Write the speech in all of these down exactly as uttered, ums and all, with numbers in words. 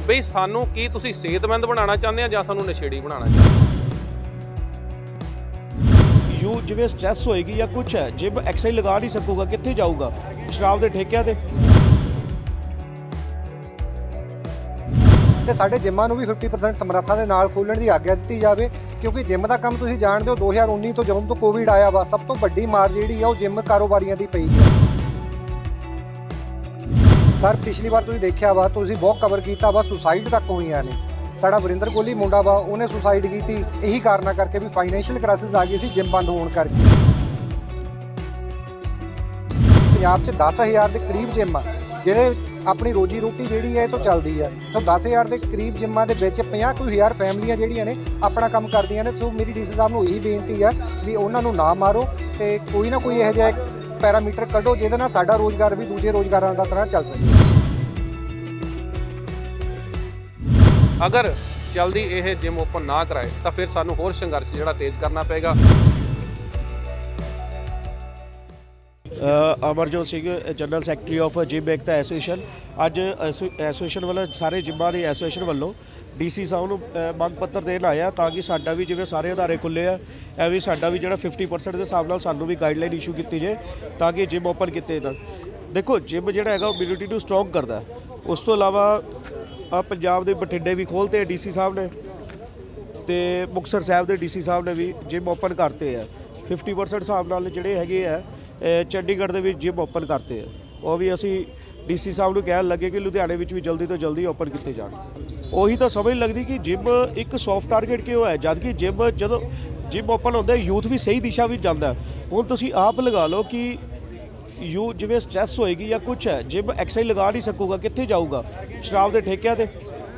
ਬਈ ਸਾਨੂੰ ਕੀ ਤੁਸੀਂ ਸਿਹਤਮੰਦ ਬਣਾਉਣਾ ਚਾਹੁੰਦੇ ਆ ਜਾਂ ਸਾਨੂੰ ਨਸ਼ੇੜੀ ਬਣਾਉਣਾ ਚਾਹੁੰਦੇ ਯੂ ਜਿਵੇਂ ਸਟ੍ਰੈਸ ਹੋਏਗੀ ਜਾਂ ਕੁਛ ਹੈ ਜਿਮ ਐਕਸਰਸਾਈਜ਼ ਲਗਾ ਨਹੀਂ ਸਕੂਗਾ ਕਿੱਥੇ ਜਾਊਗਾ ਸ਼ਰਾਬ ਦੇ ਠੇਕਿਆਂ ਤੇ ਤੇ ਸਾਡੇ ਜਿਮਾਂ ਨੂੰ ਵੀ ਫਿਫਟੀ ਪਰਸੈਂਟ ਸਮਰੱਥਾ ਦੇ ਨਾਲ ਖੋਲ੍ਹਣ ਦੀ ਆਗਿਆ ਦਿੱਤੀ ਜਾਵੇ ਕਿਉਂਕਿ ਜਿਮ ਦਾ ਕੰਮ ਤੁਸੀਂ ਜਾਣਦੇ ਹੋ ਦੋ ਹਜ਼ਾਰ ਉੱਨੀ ਤੋਂ ਜਦੋਂ ਤੋਂ ਕੋਵਿਡ ਆਇਆ ਵਾ ਸਭ ਤੋਂ ਵੱਡੀ ਮਾਰ ਜਿਹੜੀ ਆ ਉਹ ਜਿਮ ਕਾਰੋਬਾਰੀਆਂ ਦੀ ਪਈ ਹੈ। ਸਰ ਪਿਛਲੀ ਵਾਰ ਤੁਸੀਂ ਦੇਖਿਆ ਵਾ ਤੁਸੀਂ ਬਹੁਤ ਕਵਰ ਕੀਤਾ ਵਾ ਸੁਸਾਈਡ ਤੱਕ ਹੋਈਆਂ ਨੇ। ਸਾਡਾ ਵਰਿੰਦਰ ਕੋਹਲੀ ਮੁੰਡਾ ਵਾ ਉਹਨੇ ਸੁਸਾਈਡ ਕੀਤੀ ਇਹੀ ਕਾਰਨਾਂ ਕਰਕੇ ਵੀ ਫਾਈਨੈਂਸ਼ੀਅਲ ਕ੍ਰਾਈਸਿਸ ਆ ਗਈ ਸੀ ਜਿਮ ਬੰਦ ਹੋਣ ਕਰਕੇ। ਪੰਜਾਬ 'ਚ ਦਸ ਹਜ਼ਾਰ ਦੇ ਕਰੀਬ ਜਿਮ ਆ ਜਿਹੜੇ ਆਪਣੀ ਰੋਜੀ ਰੋਟੀ ਜਿਹੜੀ ਹੈ ਇਹ ਤੋਂ ਚੱਲਦੀ ਹੈ। ਸੋ ਦਸ ਹਜ਼ਾਰ ਦੇ ਕਰੀਬ ਜਿੰਮਾਂ ਦੇ ਵਿੱਚ ਪੰਜਾਹ ਕੁ ਹਜ਼ਾਰ ਫੈਮਲੀਆਂ ਜਿਹੜੀਆਂ ਨੇ ਆਪਣਾ ਕੰਮ ਕਰਦੀਆਂ ਨੇ। ਸੋ ਮੇਰੀ ਡੀ ਸੀ ਸਾਹਿਬ ਨੂੰ ਇਹੀ ਬੇਨਤੀ ਆ ਵੀ ਉਹਨਾਂ ਨੂੰ ਨਾ ਮਾਰੋ ਤੇ ਕੋਈ ਨਾ ਕੋਈ ਇਹੋ ਜਿਹਾ ਪੈਰਾਮੀਟਰ ਕੱਢੋ ਜਿਹਦੇ ਨਾਲ ਸਾਡਾ ਰੋਜ਼ਗਾਰ ਵੀ ਦੂਜੇ ਰੋਜ਼ਗਾਰਾਂ ਦਾ ਤਰ੍ਹਾਂ ਚੱਲ ਸਕੇ। ਅਗਰ ਜਲਦੀ ਇਹ ਜਿਮ ਓਪਨ ਨਾ ਕਰਾਏ ਤਾਂ ਫਿਰ ਸਾਨੂੰ ਹੋਰ ਸੰਘਰਸ਼ ਜਿਹੜਾ ਤੇਜ਼ ਕਰਨਾ ਪਏਗਾ। Amarjot Singh general secretary of gym Ekta association ਅੱਜ ਐਸੋਸੀਏਸ਼ਨ ਵੱਲੋਂ ਸਾਰੇ ਜਿੰਮਾਂ ਦੀ ਐਸੋਸੀਏਸ਼ਨ ਵੱਲੋਂ ਡੀ ਸੀ ਸਾਹਿਬ ਨੂੰ ਮੰਗ ਪੱਤਰ ਦੇਣ ਆਇਆ ਤਾਂ ਕਿ ਸਾਡਾ ਵੀ ਜਿਵੇਂ ਸਾਰੇ ਅਦਾਰੇ ਖੁੱਲ੍ਹੇ ਆ ਇਹ ਵੀ ਸਾਡਾ ਵੀ ਜਿਹੜਾ ਫਿਫਟੀ ਪਰਸੈਂਟ ਦੇ ਹਿਸਾਬ ਨਾਲ ਸਾਨੂੰ ਵੀ ਗਾਈਡਲਾਈਨ ਇਸ਼ੂ ਕੀਤੀ ਜੇ ਤਾਂ ਕਿ ਜਿਮ ਓਪਨ ਕੀਤੇ ਜਾਣ। ਦੇਖੋ ਜਿਮ ਜਿਹੜਾ ਹੈਗਾ ਉਹ ਇਮਿਊਨਿਟੀ ਨੂੰ ਸਟਰੋਂਗ ਕਰਦਾ। ਉਸ ਤੋਂ ਇਲਾਵਾ ਆ ਪੰਜਾਬ ਦੇ ਬਠਿੰਡੇ ਵੀ ਖੋਲ੍ਹਤੇ ਡੀ ਸੀ ਸਾਹਿਬ ਨੇ ਅਤੇ ਮੁਕਤਸਰ ਸਾਹਿਬ ਦੇ ਡੀ ਸੀ ਸਾਹਿਬ ਨੇ ਵੀ ਜਿਮ ਓਪਨ ਕਰਤੇ ਆ। ਫਿਫਟੀ ਪਰਸੈਂਟ ਹਿਸਾਬ ਨਾਲ ਜਿਹੜੇ ਹੈਗੇ ਆ ਚੰਡੀਗੜ੍ਹ ਦੇ ਵਿੱਚ ਜਿਮ ਓਪਨ ਕਰਤੇ ਆ। ਉਹ ਵੀ ਅਸੀਂ ਡੀ ਸੀ ਸਾਹਿਬ ਨੂੰ ਕਹਿਣ ਲੱਗੇ ਕਿ ਲੁਧਿਆਣੇ ਵਿੱਚ ਵੀ ਜਲਦੀ ਤੋਂ ਜਲਦੀ ਓਪਨ ਕੀਤੇ ਜਾਣ। ਉਹੀ ਤਾਂ ਸਮਝ ਲੱਗਦੀ ਕਿ ਜਿਮ ਇੱਕ ਸੌਫਟ ਟਾਰਗੇਟ ਕਿਉਂ ਹੈ ਜਦ ਕਿ ਜਿਮ ਜਦੋਂ ਜਿਮ ਓਪਨ ਹੁੰਦਾ ਯੂਥ ਵੀ ਸਹੀ ਦਿਸ਼ਾ ਵਿੱਚ ਜਾਂਦਾ। ਹੁਣ ਤੁਸੀਂ ਆਪ ਲਗਾ ਲਓ ਕਿ ਯੂ ਜਿਵੇਂ ਸਟ੍ਰੈਸ ਹੋਏਗੀ ਜਾਂ ਕੁਛ ਹੈ ਜਿਮ ਐਕਸਰਸਾਈਜ਼ ਲਗਾ ਨਹੀਂ ਸਕੂਗਾ ਕਿੱਥੇ ਜਾਊਗਾ ਸ਼ਰਾਬ ਦੇ ਠੇਕਿਆਂ ਤੇ।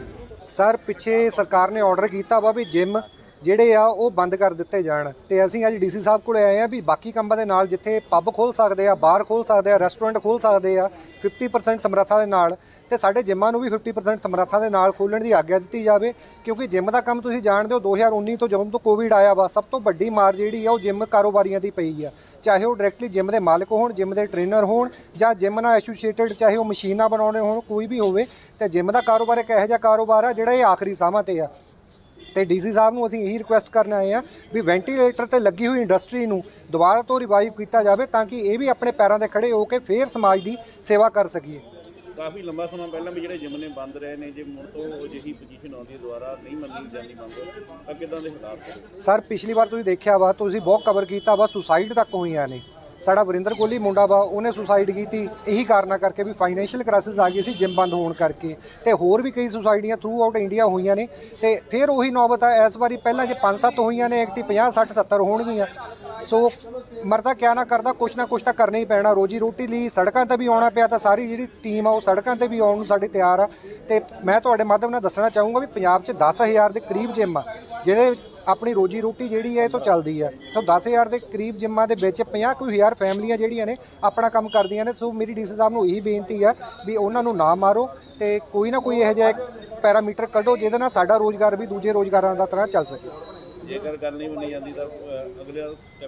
ਸਰ ਪਿੱਛੇ ਸਰਕਾਰ ਨੇ ਆਰਡਰ ਕੀਤਾ ਵਾ ਵੀ ਜਿਮ ਜਿਹੜੇ ਆ ਉਹ ਬੰਦ ਕਰ ਦਿੱਤੇ ਜਾਣ ਤੇ ਅਸੀਂ ਅੱਜ ਡੀ ਸੀ ਸਾਹਿਬ ਕੋਲ ਆਏ ਆ ਵੀ ਬਾਕੀ ਕੰਮਾਂ ਦੇ ਨਾਲ ਜਿੱਥੇ ਪੱਬ ਖੋਲ੍ਹ ਸਕਦੇ ਆ ਬਾਰ ਖੋਲ੍ਹ ਸਕਦੇ ਆ ਰੈਸਟੋਰੈਂਟ ਖੋਲ੍ਹ ਸਕਦੇ ਆ ਫਿਫਟੀ ਪਰਸੈਂਟ ਸਮਰੱਥਾ ਦੇ ਨਾਲ ਤੇ ਸਾਡੇ ਜਿੰਮਾਂ ਨੂੰ ਵੀ ਫਿਫਟੀ ਪਰਸੈਂਟ ਸਮਰੱਥਾ ਦੇ ਨਾਲ ਖੋਲ੍ਹਣ ਦੀ ਆਗਿਆ ਦਿੱਤੀ ਜਾਵੇ ਕਿਉਂਕਿ ਜਿਮ ਦਾ ਕੰਮ ਤੁਸੀਂ ਜਾਣਦੇ ਹੋ ਦੋ ਹਜ਼ਾਰ ਉੱਨੀ ਤੋਂ ਜਦੋਂ ਤੋਂ ਕੋਵਿਡ ਆਇਆ ਵਾ ਸਭ ਤੋਂ ਵੱਡੀ ਮਾਰ ਜਿਹੜੀ ਆ ਉਹ ਜਿਮ ਕਾਰੋਬਾਰੀਆਂ ਦੀ ਪਈ ਆ। ਚਾਹੇ ਉਹ ਡਾਇਰੈਕਟਲੀ ਜਿਮ ਦੇ ਮਾਲਕ ਹੋਣ ਜਿਮ ਦੇ ਟ੍ਰੇਨਰ ਹੋਣ ਜਾਂ ਜਿਮ ਨਾਲ ਐਸੋਸੀਏਟਡ ਚਾਹੇ ਉਹ ਮਸ਼ੀਨਾਂ ਬਣਾਉਣੇ ਹੋਣ ਕੋਈ ਵੀ ਹੋਵੇ ਤੇ ਜਿਮ ਦਾ ਕਾਰੋਬਾਰ ਇੱਕ ਇਹੋ ਜਿਹਾ ਕਾਰੋਬਾਰ ਆ ਜਿਹੜਾ ਇਹ ਆਖਰੀ ਸਾਹਾਂ 'ਤੇ ਆ। ਤੇ ਡੀ ਸੀ ਸਾਹਿਬ ਨੂੰ ਅਸੀਂ ਇਹੀ ਰਿਕੁਐਸਟ ਕਰਨ ਆਏ ਆ ਵੀ ਵੈਂਟੀਲੇਟਰ ਤੇ ਲੱਗੀ ਹੋਈ ਇੰਡਸਟਰੀ ਨੂੰ ਦੁਬਾਰਾ ਤੋਂ ਰਿਵਾਈਵ ਕੀਤਾ ਜਾਵੇ ਤਾਂ ਕਿ ਇਹ ਵੀ ਆਪਣੇ ਪੈਰਾਂ 'ਤੇ ਖੜੇ ਹੋ ਕੇ ਫੇਰ ਸਮਾਜ ਦੀ ਸੇਵਾ ਕਰ ਸਕੀਏ। ਕਾਫੀ ਲੰਬਾ ਸਮਾਂ ਪਹਿਲਾਂ ਵੀ ਜਿਹੜੇ ਜਿਮ ਨੇ ਬੰਦ ਰਹੇ ਨੇ ਜੇ ਮੁੜ ਤੋਂ ਅਜਿਹੀ ਪੋਜੀਸ਼ਨ ਆਉਂਦੀ ਹੈ ਦੁਬਾਰਾ ਨਹੀਂ ਮੰਨੀ ਜਾਂਦੀ ਮੰਗ ਤਾਂ ਕਿੱਦਾਂ ਦੇ ਹਾਲਾਤ? ਸਰ ਪਿਛਲੀ ਵਾਰ ਤੁਸੀਂ ਦੇਖਿਆ ਵਾ ਤੁਸੀਂ ਬਹੁਤ ਕਵਰ ਕੀਤਾ ਵਾ ਸੁਸਾਈਡ ਤੱਕ ਹੋਈਆਂ ਨੇ। ਸਾਡਾ ਵਰਿੰਦਰ ਕੋਹਲੀ ਮੁੰਡਾ ਵਾ ਉਹਨੇ ਸੁਸਾਈਡ ਕੀਤੀ ਇਹੀ ਕਾਰਨਾਂ ਕਰਕੇ ਵੀ ਫਾਈਨੈਂਸ਼ੀਅਲ ਕ੍ਰਾਈਸਿਸ ਆ ਗਈ ਸੀ ਜਿਮ ਬੰਦ ਹੋਣ ਕਰਕੇ ਤੇ ਹੋਰ ਵੀ ਕਈ ਸੁਸਾਈਡੀਆਂ ਥਰੂ ਆਊਟ ਇੰਡੀਆ ਹੋਈਆਂ ਨੇ ਤੇ ਫਿਰ ਉਹੀ ਨੌਬਤ ਆ ਇਸ ਵਾਰੀ ਪਹਿਲਾਂ ਜੇ ਪੰਜ ਸੱਤ ਹੋਈਆਂ ਨੇ ਇੱਕ ਪੰਜਾਹ ਸੱਠ ਸੱਤਰ ਹੋਣਗੀਆਂ। ਸੋ ਮਰਦਾ ਕਿਆ ਨਾ ਕਰਦਾ ਕੁਛ ਨਾ ਕੁਛ ਤਾਂ ਕਰਨਾ ਹੀ ਪੈਣਾ। ਰੋਜੀ ਰੋਟੀ ਲਈ ਸੜਕਾਂ 'ਤੇ ਵੀ ਆਉਣਾ ਪਿਆ ਤਾਂ ਸਾਰੀ ਜਿਹੜੀ ਟੀਮ ਆ ਉਹ ਸੜਕਾਂ 'ਤੇ ਵੀ ਆਉਣ ਨੂੰ ਸਾਡੇ ਤਿਆਰ ਆ। ਤੇ ਮੈਂ ਤੁਹਾਡੇ ਮਾਧਿਅਮ ਨਾਲ ਦੱਸਣਾ ਚਾਹੂੰਗਾ ਵੀ ਪੰਜਾਬ 'ਚ ਦਸ ਹਜ਼ਾਰ ਦੇ ਕਰੀਬ ਜਿਮ ਆ ਜਿਹੜੇ ਆਪਣੀ ਰੋਜੀ ਰੋਟੀ ਜਿਹੜੀ ਹੈ ਇਹ ਤੋਂ ਚੱਲਦੀ ਹੈ। ਸੋ ਦਸ ਹਜ਼ਾਰ ਦੇ ਕਰੀਬ ਜਿੰਮਾਂ ਦੇ ਵਿੱਚ ਪੰਜਾਹ ਕੁ ਹਜ਼ਾਰ ਫੈਮਲੀਆਂ ਜਿਹੜੀਆਂ ਨੇ ਆਪਣਾ ਕੰਮ ਕਰਦੀਆਂ ਨੇ। ਸੋ ਮੇਰੀ ਡੀ ਸੀ ਸਾਹਿਬ ਨੂੰ ਇਹੀ ਬੇਨਤੀ ਆ ਵੀ ਉਹਨਾਂ ਨੂੰ ਨਾ ਮਾਰੋ ਤੇ ਕੋਈ ਨਾ ਕੋਈ ਇਹੋ ਜਿਹਾ ਪੈਰਾਮੀਟਰ ਕੱਢੋ ਜਿਹਦੇ ਨਾਲ ਸਾਡਾ ਰੋਜ਼ਗਾਰ ਵੀ ਦੂਜੇ ਰੋਜ਼ਗਾਰਾਂ ਦਾ ਤਰ੍ਹਾਂ ਚੱਲ ਸਕੇ। ਜੇਕਰ ਗੱਲ ਨਹੀਂ ਮੰਨੀ ਜਾਂਦੀ ਤਾਂ ਅਗਲੇ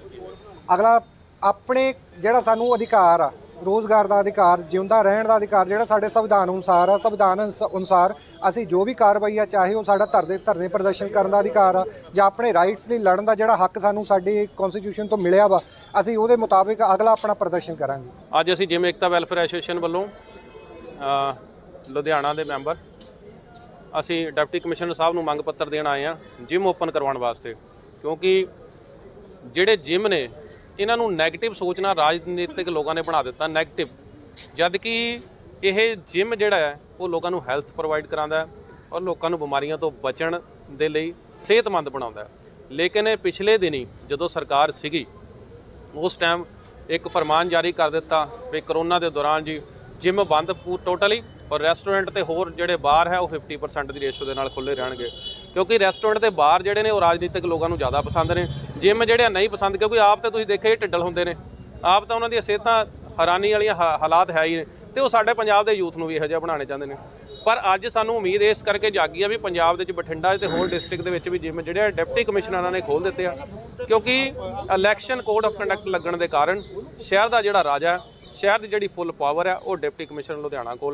ਅਗਲਾ ਆਪਣੇ ਜਿਹੜਾ ਸਾਨੂੰ ਅਧਿਕਾਰ ਆ ਰੋਜ਼ਗਾਰ ਦਾ ਅਧਿਕਾਰ ਜਿਉਂਦਾ ਰਹਿਣ ਦਾ ਅਧਿਕਾਰ ਜਿਹੜਾ ਸਾਡੇ ਸੰਵਿਧਾਨ ਅਨੁਸਾਰ ਆ ਸੰਵਿਧਾਨ ਅਨੁਸਾਰ ਅਸੀਂ ਜੋ ਵੀ ਕਾਰਵਾਈ ਆ ਚਾਹੇ ਉਹ ਸਾਡਾ ਧਰਨੇ ਧਰਨੇ ਪ੍ਰਦਰਸ਼ਨ ਕਰਨ ਦਾ ਅਧਿਕਾਰ ਆ ਜਾਂ ਆਪਣੇ ਰਾਈਟਸ ਲਈ ਲੜਨ ਦਾ ਜਿਹੜਾ ਹੱਕ ਸਾਨੂੰ ਸਾਡੇ ਕੌਨਸਟੀਟਿਊਸ਼ਨ ਤੋਂ ਮਿਲਿਆ ਵਾ ਅਸੀਂ ਉਹਦੇ ਮੁਤਾਬਿਕ ਅਗਲਾ ਆਪਣਾ ਪ੍ਰਦਰਸ਼ਨ ਕਰਾਂਗੇ। ਅੱਜ ਅਸੀਂ ਜਿਮ ਏਕਤਾ ਵੈਲਫੇਅਰ ਐਸੋਸੀਏਸ਼ਨ ਵੱਲੋਂ ਲੁਧਿਆਣਾ ਦੇ ਮੈਂਬਰ ਅਸੀਂ ਡਿਪਟੀ ਕਮਿਸ਼ਨਰ ਸਾਹਿਬ ਨੂੰ ਮੰਗ ਪੱਤਰ ਦੇਣ ਆਏ ਹਾਂ ਜਿਮ ਓਪਨ ਕਰਵਾਉਣ ਵਾਸਤੇ ਕਿਉਂਕਿ ਜਿਹੜੇ ਜਿਮ ਨੇ ਇਹਨਾਂ ਨੂੰ ਨੈਗੇਟਿਵ ਸੋਚਣਾ ਰਾਜਨੀਤਿਕ ਲੋਕਾਂ ਨੇ ਬਣਾ ਦਿੱਤਾ ਨੈਗੇਟਿਵ ਜਦ ਕਿ ਇਹ ਜਿਮ ਜਿਹੜਾ ਹੈ ਉਹ ਲੋਕਾਂ ਨੂੰ ਹੈਲਥ ਪ੍ਰੋਵਾਈਡ ਕਰਾਉਂਦਾ ਔਰ ਲੋਕਾਂ ਨੂੰ ਬਿਮਾਰੀਆਂ ਤੋਂ ਬਚਣ ਦੇ ਲਈ ਸਿਹਤਮੰਦ ਬਣਾਉਂਦਾ। ਲੇਕਿਨ ਪਿਛਲੇ ਦਿਨੀ ਜਦੋਂ ਸਰਕਾਰ ਸੀਗੀ ਉਸ ਟਾਈਮ ਇੱਕ ਫਰਮਾਨ ਜਾਰੀ ਕਰ ਦਿੱਤਾ ਵੀ ਕਰੋਨਾ ਦੇ ਦੌਰਾਨ ਜੀ ਜਿਮ ਬੰਦ ਟੋਟਲੀ ਔਰ ਰੈਸਟੋਰੈਂਟ ਤੇ ਹੋਰ ਜਿਹੜੇ ਬਾਰ ਹੈ ਉਹ ਫਿਫਟੀ ਪਰਸੈਂਟ ਦੀ ਰੇਸ਼ੋ ਦੇ ਨਾਲ ਖੁੱਲ੍ਹੇ ਰਹਿਣਗੇ ਕਿਉਂਕਿ ਰੈਸਟੋਰੈਂਟ ਤੇ ਬਾਰ ਜਿਹੜੇ ਨੇ ਉਹ ਰਾਜਨੀਤਿਕ ਲੋਕਾਂ ਨੂੰ ਜ਼ਿਆਦਾ ਪਸੰਦ ਨੇ। ਜਿਮ ਜਿਹੜੇ ਨਹੀਂ ਪਸੰਦ ਕਿਉਂਕਿ ਆਪ ਤਾਂ ਤੁਸੀਂ ਦੇਖਿਆ ਹੀ ਢਿੱਡਲ ਹੁੰਦੇ ਨੇ ਆਪ ਤਾਂ ਉਹਨਾਂ ਦੀਆਂ ਸਿਹਤਾਂ ਹੈਰਾਨੀ ਵਾਲੀਆਂ ਹਾਲਾਤ ਹੈ ਹੀ ਨੇ ਤੇ ਉਹ ਸਾਡੇ ਪੰਜਾਬ ਦੇ ਯੂਥ ਨੂੰ ਵੀ ਇਹੋ ਜਿਹਾ ਬਣਾਉਣੇ ਚਾਹੁੰਦੇ ਨੇ। ਪਰ ਅੱਜ ਸਾਨੂੰ ਉਮੀਦ ਇਸ ਕਰਕੇ ਜਾਗੀ ਆ ਵੀ ਪੰਜਾਬ ਦੇ ਵਿੱਚ ਬਠਿੰਡਾ ਤੇ ਹੋਰ ਡਿਸਟ੍ਰਿਕਟ ਦੇ ਵਿੱਚ ਵੀ ਜਿਮ ਜਿਹੜੇ ਡਿਪਟੀ ਕਮਿਸ਼ਨਰਾਂ ਨੇ ਖੋਲ੍ਹ ਦਿੱਤੇ ਆ ਕਿਉਂਕਿ ਇਲੈਕਸ਼ਨ ਕੋਡ ਆਫ ਕੰਡਕਟ ਲੱਗਣ ਦੇ ਕਾਰਨ ਸ਼ਹਿਰ ਦਾ ਜਿਹੜਾ ਰਾਜਾ ਸ਼ਹਿਰ ਦੀ ਜਿਹੜੀ ਫੁੱਲ ਪਾਵਰ ਹੈ ਉਹ ਡਿਪਟੀ ਕਮਿਸ਼ਨਰ ਲੁਧਿਆਣਾ ਕੋਲ ਹੈ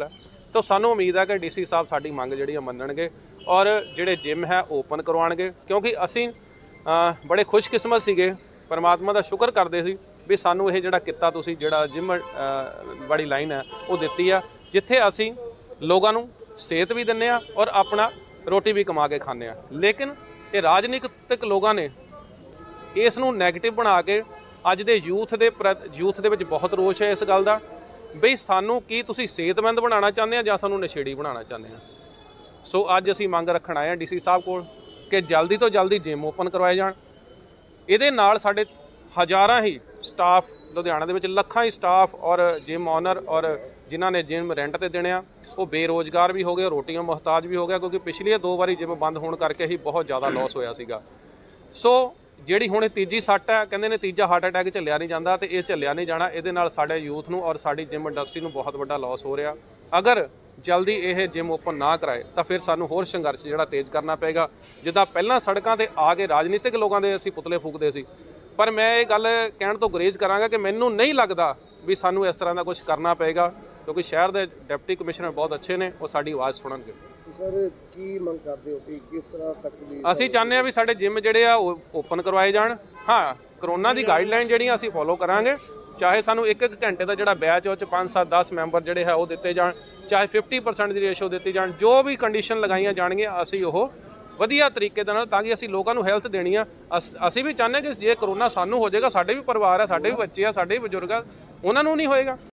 ਤਾਂ ਸਾਨੂੰ ਉਮੀਦ ਹੈ ਕਿ ਡੀਸੀ ਸਾਹਿਬ ਸਾਡੀ ਮੰਗ ਜਿਹੜੀ ਆ ਮੰਨਣਗੇ ਔਰ ਜਿਹੜੇ ਜਿਮ ਹੈ ਓਪਨ ਕਰਵਾਉਣਗੇ, ਕਿਉਂਕਿ ਅਸੀਂ ਅ, ਬੜੇ ਖੁਸ਼ਕਿਸਮਤ ਸੀਗੇ, ਪਰਮਾਤਮਾ ਦਾ ਸ਼ੁਕਰ ਕਰਦੇ ਸੀ ਵੀ ਸਾਨੂੰ ਇਹ ਜਿਹੜਾ ਕਿੱਤਾ ਤੁਸੀਂ ਜਿਹੜਾ ਜਿਮ ਵਾਲੀ ਲਾਈਨ ਹੈ ਉਹ ਦਿੱਤੀ ਆ, ਜਿੱਥੇ ਅਸੀਂ ਲੋਕਾਂ ਨੂੰ ਸਿਹਤ ਵੀ ਦਿੰਦੇ ਆ ਔਰ ਆਪਣਾ ਰੋਟੀ ਵੀ ਕਮਾ ਕੇ ਖਾਂਦੇ ਆ। ਲੇਕਿਨ ਇਹ ਰਾਜਨੀਤਿਕ ਲੋਕਾਂ ਨੇ ਇਸ ਨੂੰ ਨੈਗੇਟਿਵ ਬਣਾ ਕੇ ਅੱਜ ਦੇ ਯੂਥ ਦੇ ਯੂਥ ਦੇ ਵਿੱਚ ਬਹੁਤ ਰੋਸ਼ ਹੈ ਇਸ ਗੱਲ ਦਾ ਬਈ ਸਾਨੂੰ ਕੀ ਤੁਸੀਂ ਸਿਹਤਮੰਦ ਬਣਾਉਣਾ ਚਾਹੁੰਦੇ ਆ ਜਾਂ ਸਾਨੂੰ ਨਸ਼ੇੜੀ ਬਣਾਉਣਾ ਚਾਹੁੰਦੇ ਆ। ਸੋ ਅੱਜ ਅਸੀਂ ਮੰਗ ਰੱਖਣ ਆਏ ਹਾਂ ਡੀਸੀ ਸਾਹਿਬ ਕੋਲ ਕਿ ਜਲਦੀ ਤੋਂ ਜਲਦੀ ਜਿਮ ਓਪਨ ਕਰਵਾਏ ਜਾਣ। ਇਹਦੇ ਨਾਲ ਸਾਡੇ ਹਜ਼ਾਰਾਂ ਹੀ ਸਟਾਫ ਲੁਧਿਆਣਾ ਦੇ ਵਿੱਚ ਲੱਖਾਂ ਹੀ ਸਟਾਫ ਔਰ ਜਿਮ ਓਨਰ ਔਰ ਜਿਨ੍ਹਾਂ ਨੇ ਜਿਮ ਰੈਂਟ ਤੇ ਦੇਣੇ ਆ ਉਹ ਬੇਰੋਜ਼ਗਾਰ ਵੀ ਹੋ ਗਏ, ਰੋਟੀਆਂ ਮੁਹਤਾਜ ਵੀ ਹੋ ਗਿਆ, ਕਿਉਂਕਿ ਪਿਛਲੀਆਂ ਦੋ ਵਾਰੀ ਜਿਮ ਬੰਦ ਹੋਣ ਕਰਕੇ ਹੀ ਬਹੁਤ ਜ਼ਿਆਦਾ ਲਾਸ ਹੋਇਆ ਸੀਗਾ। ਸੋ ਜਿਹੜੀ ਹੁਣ ਤੀਜੀ ਸੱਟ ਹੈ, ਕਹਿੰਦੇ ਨੇ ਤੀਜਾ ਹਾਰਟ ਅਟੈਕ ਝੱਲਿਆ ਨਹੀਂ ਜਾਂਦਾ, ਤੇ ਇਹ ਝੱਲਿਆ ਨਹੀਂ ਜਾਣਾ। ਇਹਦੇ ਨਾਲ ਸਾਡੇ ਯੂਥ ਨੂੰ ਔਰ ਸਾਡੀ ਜਿਮ ਇੰਡਸਟਰੀ ਨੂੰ ਬਹੁਤ ਵੱਡਾ ਲਾਸ ਹੋ ਰਿਹਾ। ਅਗਰ ਜਲਦੀ ਇਹ ਜਿਮ ਓਪਨ ਨਾ ਕਰਾਏ ਤਾਂ ਫਿਰ ਸਾਨੂੰ ਹੋਰ ਸੰਘਰਸ਼ ਜਿਹੜਾ ਤੇਜ਼ ਕਰਨਾ ਪਏਗਾ। ਜਿੱਦਾਂ ਪਹਿਲਾਂ ਸੜਕਾਂ ਤੇ ਆ ਕੇ ਰਾਜਨੀਤਿਕ ਲੋਕਾਂ ਦੇ ਅਸੀਂ ਪੁਤਲੇ ਫੂਕਦੇ ਸੀ, ਪਰ ਮੈਂ ਇਹ ਗੱਲ ਕਹਿਣ ਤੋਂ ਗੁਰੇਜ਼ ਕਰਾਂਗਾ ਕਿ ਮੈਨੂੰ ਨਹੀਂ ਲੱਗਦਾ ਵੀ ਸਾਨੂੰ ਇਸ ਤਰ੍ਹਾਂ ਦਾ ਕੁਝ ਕਰਨਾ ਪਏਗਾ, ਕਿਉਂਕਿ ਸ਼ਹਿਰ ਦੇ ਡਿਪਟੀ ਕਮਿਸ਼ਨਰ ਬਹੁਤ ਅੱਛੇ ਨੇ, ਉਹ ਸਾਡੀ ਆਵਾਜ਼ ਸੁਣਨਗੇ। ਸਰ ਕੀ ਮੰਗ ਕਰਦੇ ਹੋ ਕਿ ਕਿਸ ਤਰ੍ਹਾਂ ਤੱਕ ਦੀ ਅਸੀਂ ਚਾਹੁੰਦੇ ਹਾਂ ਵੀ ਸਾਡੇ ਜਿਮ ਜਿਹੜੇ ਆ ਉਹ ਓਪਨ ਕਰਵਾਏ ਜਾਣ। ਹਾਂ, ਕਰੋਨਾ ਦੀ ਗਾਈਡਲਾਈਨ ਜਿਹੜੀਆਂ ਅਸੀਂ ਫੋਲੋ ਕਰਾਂਗੇ, ਚਾਹੇ ਸਾਨੂੰ ਇੱਕ ਇੱਕ ਘੰਟੇ ਦਾ ਜਿਹੜਾ ਬੈਚ ਉਹ 'ਚ ਪੰਜ ਸੱਤ ਦਸ ਮੈਂਬਰ ਜਿਹੜੇ ਹੈ ਉਹ ਦਿੱਤੇ ਜਾਣ, ਚਾਹੇ ਫਿਫਟੀ ਪਰਸੈਂਟ ਦੀ ਰੇਸ਼ੋ ਦਿੱਤੀ ਜਾਣ, ਜੋ ਵੀ ਕੰਡੀਸ਼ਨ ਲਗਾਈਆਂ ਜਾਣਗੀਆਂ ਅਸੀਂ ਉਹ ਵਧੀਆ ਤਰੀਕੇ ਦੇ ਨਾਲ, ਤਾਂ ਕਿ ਅਸੀਂ ਲੋਕਾਂ ਨੂੰ ਹੈਲਥ ਦੇਣੀ ਆ। ਅਸ ਅਸੀਂ ਵੀ ਚਾਹੁੰਦੇ ਕਿ ਜੇ ਕਰੋਨਾ ਸਾਨੂੰ ਹੋ ਜਾਏਗਾ, ਸਾਡੇ ਵੀ ਪਰਿਵਾਰ ਆ, ਸਾਡੇ ਵੀ ਬੱਚੇ ਆ, ਸਾਡੇ ਵੀ ਬਜ਼ੁਰਗ ਆ, ਉਹਨਾਂ ਨੂੰ ਨਹੀਂ ਹੋਏਗਾ।